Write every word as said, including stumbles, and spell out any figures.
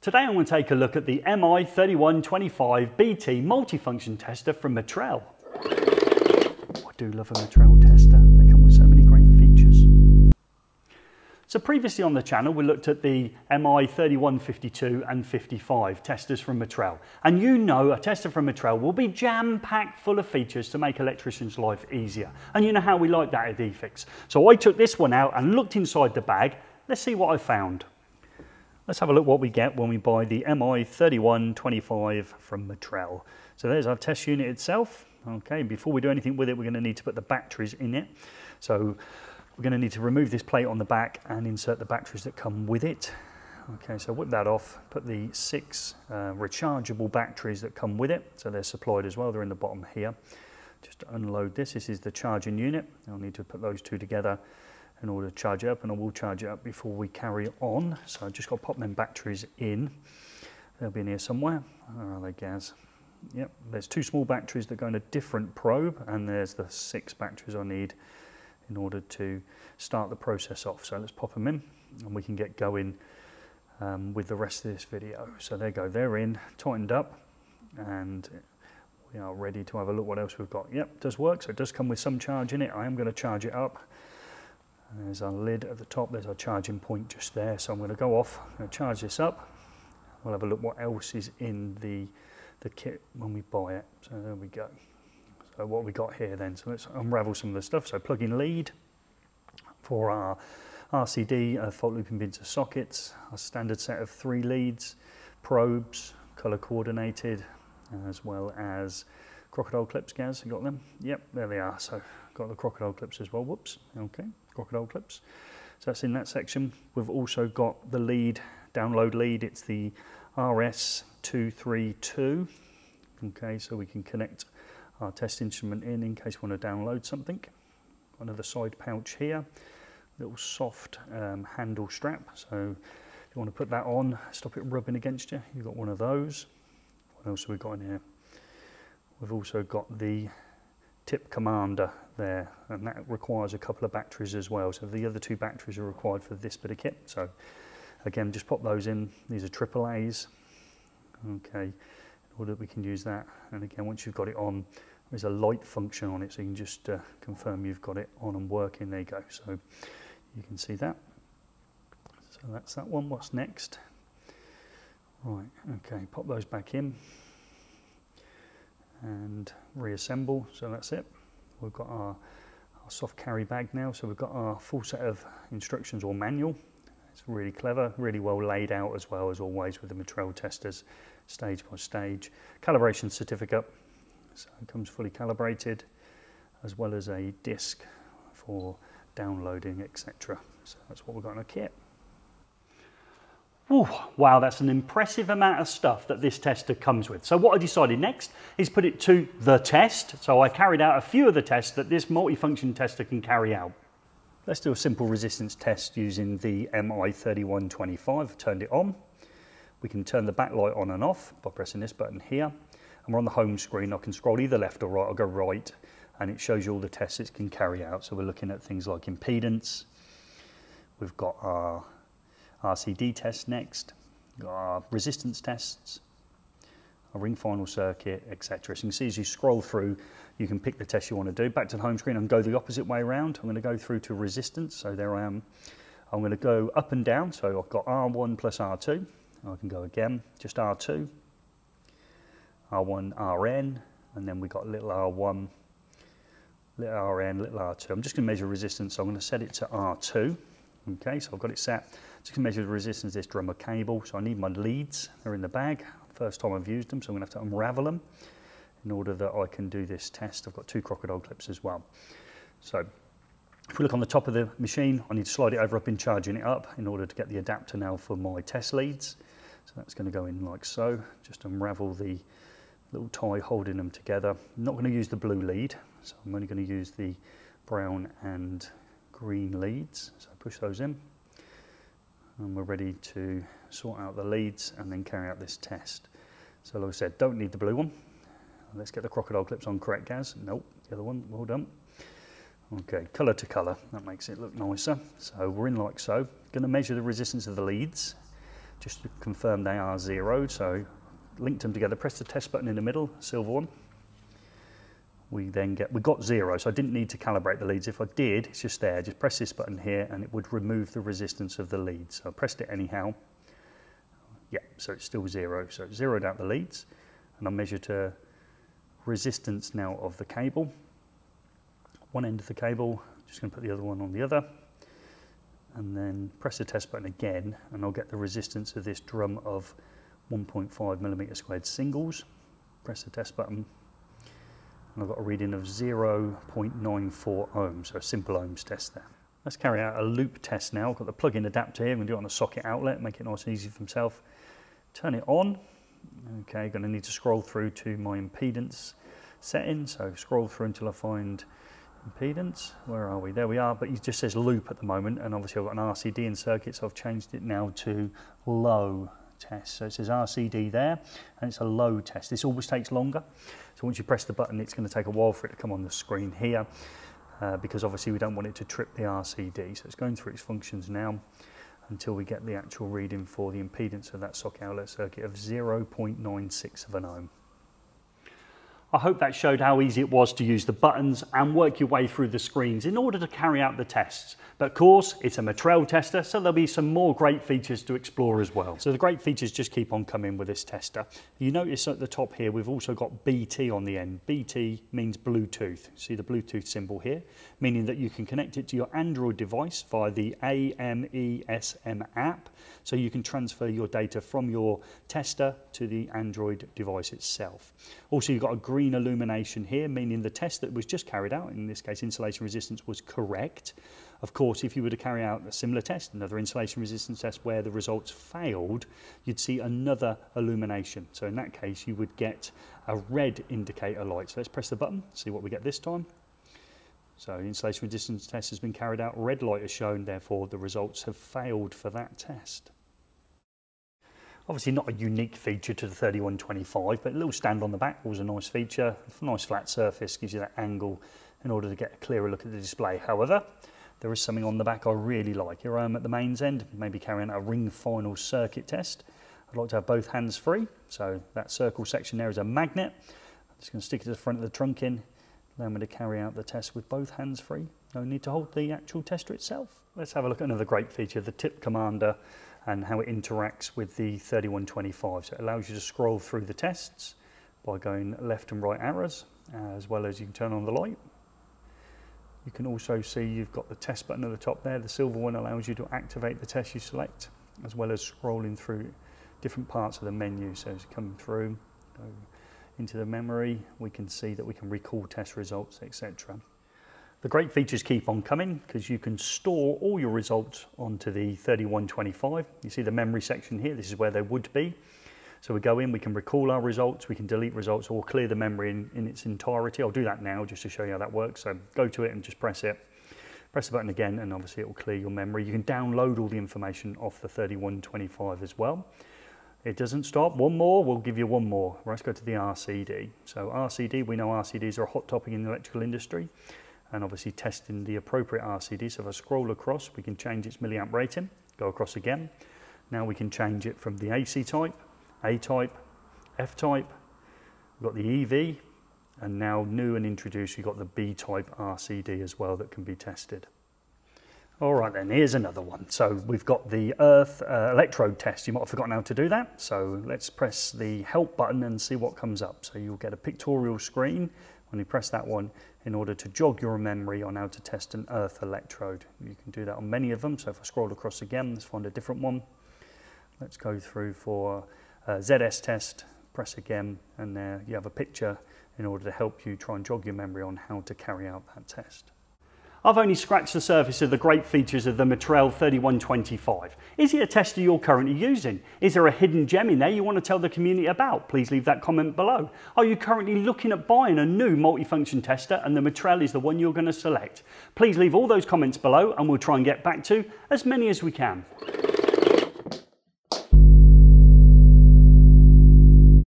Today I'm going to take a look at the M I thirty-one twenty-five B T multifunction tester from Metrel. Oh, I do love a Metrel tester, they come with so many great features. So previously on the channel we looked at the M I thirty-one fifty-two and fifty-five testers from Metrel. And you know a tester from Metrel will be jam-packed full of features to make electricians' life easier. And you know how we like that at eFIXX. So I took this one out and looked inside the bag. Let's see what I found. Let's have a look what we get when we buy the M I thirty-one twenty-five from Metrel. So there's our test unit itself. Okay, before we do anything with it, we're going to need to put the batteries in it. So we're going to need to remove this plate on the back and insert the batteries that come with it. Okay, so whip that off, put the six uh, rechargeable batteries that come with it. So they're supplied as well, they're in the bottom here. Just to unload this, this is the charging unit. I'll need to put those two together in order to charge it up, and I will charge it up before we carry on. So I've just got to pop them batteries in. They'll be in here somewhere. Where are they, Gaz? Yep, there's two small batteries that go in a different probe, and there's the six batteries I need in order to start the process off. So let's pop them in and we can get going um, with the rest of this video. So there you go, they're in, tightened up, and we are ready to have a look what else we've got. Yep, it does work, so it does come with some charge in it. I am going to charge it up. There's our lid at the top, there's our charging point just there. So I'm going to go off, I'm going to charge this up. We'll have a look what else is in the, the kit when we buy it. So there we go. So what we got here then, so let's unravel some of the stuff. So plug in lead for our R C D, uh, fault looping pins and sockets, our standard set of three leads, probes, color coordinated, as well as crocodile clips. Gaz, you got them? Yep, there they are. So got the crocodile clips as well, whoops, okay, crocodile clips. So that's in that section. We've also got the lead, download lead, it's the R S two three two, okay, so we can connect our test instrument in in case we want to download something. Another side pouch here, little soft um, handle strap, so if you want to put that on, stop it rubbing against you, you've got one of those. What else have we got in here? We've also got the tip commander there, and that requires a couple of batteries as well. So the other two batteries are required for this bit of kit. So again, just pop those in. These are triple A's. Okay, in order that we can use that. And again, once you've got it on, there's a light function on it, so you can just uh, confirm you've got it on and working. There you go. So you can see that. So that's that one. What's next? Right, okay, pop those back in and reassemble. So that's it. We've got our, our soft carry bag now, so we've got our full set of instructions or manual. It's really clever, really well laid out as well as always with the Metrel testers, stage by stage. Calibration certificate, so it comes fully calibrated, as well as a disc for downloading, et cetera. So that's what we've got in our kit. Ooh, wow, that's an impressive amount of stuff that this tester comes with. So what I decided next is put it to the test. So I carried out a few of the tests that this multifunction tester can carry out. Let's do a simple resistance test using the M I thirty-one twenty-five. I've turned it on. We can turn the backlight on and off by pressing this button here. And we're on the home screen. I can scroll either left or right. I'll go right, and it shows you all the tests it can carry out. So we're looking at things like impedance. We've got our R C D test next, got our resistance tests, our ring final circuit, et cetera. So you can see as you scroll through, you can pick the test you want to do. Back to the home screen and go the opposite way around. I'm going to go through to resistance. So there I am. I'm going to go up and down. So I've got R one plus R two. I can go again, just R two, R one, R N, and then we got little R one, little R N, little R two. I'm just going to measure resistance. So I'm going to set it to R two. Okay, so I've got it set. Just to measure the resistance of this drummer cable. So I need my leads, they're in the bag. First time I've used them, so I'm gonna have to unravel them in order that I can do this test. I've got two crocodile clips as well. So if we look on the top of the machine, I need to slide it over. I've been charging it up in order to get the adapter now for my test leads. So that's gonna go in like so. Just unravel the little tie holding them together. I'm not gonna use the blue lead, so I'm only gonna use the brown and green leads. So push those in. And we're ready to sort out the leads and then carry out this test. So like I said, don't need the blue one. Let's get the crocodile clips on correct, Gaz. Nope, the other one, well done. Okay, colour to colour, that makes it look nicer. So we're in like so. Going to measure the resistance of the leads. just to confirm they are zeroed. So linked them together, press the test button in the middle, silver one. We then get, we got zero, so I didn't need to calibrate the leads. If I did, it's just there. Just press this button here and it would remove the resistance of the leads. So I pressed it anyhow. Yeah, so it's still zero. So it zeroed out the leads, and I measured a resistance now of the cable. One end of the cable, just going to put the other one on the other, and then press the test button again, and I'll get the resistance of this drum of one point five millimeter squared singles. Press the test button, and I've got a reading of zero point nine four ohms, so a simple ohms test there. Let's carry out a loop test now. I've got the plug-in adapter here. I'm going to do it on a socket outlet, make it nice and easy for myself. Turn it on. Okay, going to need to scroll through to my impedance setting. So scroll through until I find impedance. Where are we? There we are, but it just says loop at the moment, and obviously I've got an R C D in circuit, so I've changed it now to low test. So it says R C D there, and it's a low test. This always takes longer. So once you press the button, it's going to take a while for it to come on the screen here. Uh, because obviously we don't want it to trip the R C D. So it's going through its functions now until we get the actual reading for the impedance of that socket outlet circuit of zero point nine six of an ohm. I hope that showed how easy it was to use the buttons and work your way through the screens in order to carry out the tests. But of course, it's a Metrel tester, so there'll be some more great features to explore as well. So the great features just keep on coming with this tester. You notice at the top here, we've also got B T on the end. B T means Bluetooth. See the Bluetooth symbol here, meaning that you can connect it to your Android device via the A M E S M app. So you can transfer your data from your tester to the Android device itself. Also, you've got a green illumination here, meaning the test that was just carried out, in this case insulation resistance, was correct. Of course, if you were to carry out a similar test, another insulation resistance test where the results failed, you'd see another illumination. So in that case, you would get a red indicator light. So let's press the button, see what we get this time. So the insulation resistance test has been carried out, red light is shown, therefore the results have failed for that test. Obviously not a unique feature to the thirty-one twenty-five, but a little stand on the back was a nice feature. A nice flat surface gives you that angle in order to get a clearer look at the display. However, there is something on the back I really like. Here I am at the mains end, maybe carrying out a ring final circuit test. I'd like to have both hands free, so that circle section there is a magnet. I'm just going to stick it to the front of the trunk in, allow me to carry out the test with both hands free. No need to hold the actual tester itself. Let's have a look at another great feature, the tip commander, and how it interacts with the thirty-one twenty-five. So it allows you to scroll through the tests by going left and right arrows, as well as you can turn on the light. You can also see you've got the test button at the top there. The silver one allows you to activate the test you select, as well as scrolling through different parts of the menu. So as you come through, go into the memory, we can see that we can recall test results, et cetera. The great features keep on coming because you can store all your results onto the thirty-one twenty-five. You see the memory section here, this is where they would be. So we go in, we can recall our results, we can delete results, or clear the memory in, in its entirety. I'll do that now just to show you how that works. So go to it and just press it. Press the button again and obviously it will clear your memory. You can download all the information off the thirty-one twenty-five as well. It doesn't stop. One more, we'll give you one more. Let's go to the R C D. So R C D, we know R C Ds are a hot topic in the electrical industry, and obviously testing the appropriate R C D. So if I scroll across, we can change its milliamp rating, go across again. Now we can change it from the A C type, A type, F type, we've got the E V, and now new and introduced, you've got the B type R C D as well that can be tested. All right then, here's another one. So we've got the earth uh, electrode test. You might have forgotten how to do that. So let's press the help button and see what comes up. So you'll get a pictorial screen when you press that one in order to jog your memory on how to test an earth electrode. You can do that on many of them. So if I scroll across again, let's find a different one. Let's go through for a Z S test, press again, and there you have a picture in order to help you try and jog your memory on how to carry out that test. I've only scratched the surface of the great features of the Metrel thirty-one twenty-five. Is it a tester you're currently using? Is there a hidden gem in there you want to tell the community about? Please leave that comment below. Are you currently looking at buying a new multifunction tester and the Metrel is the one you're going to select? Please leave all those comments below and we'll try and get back to as many as we can.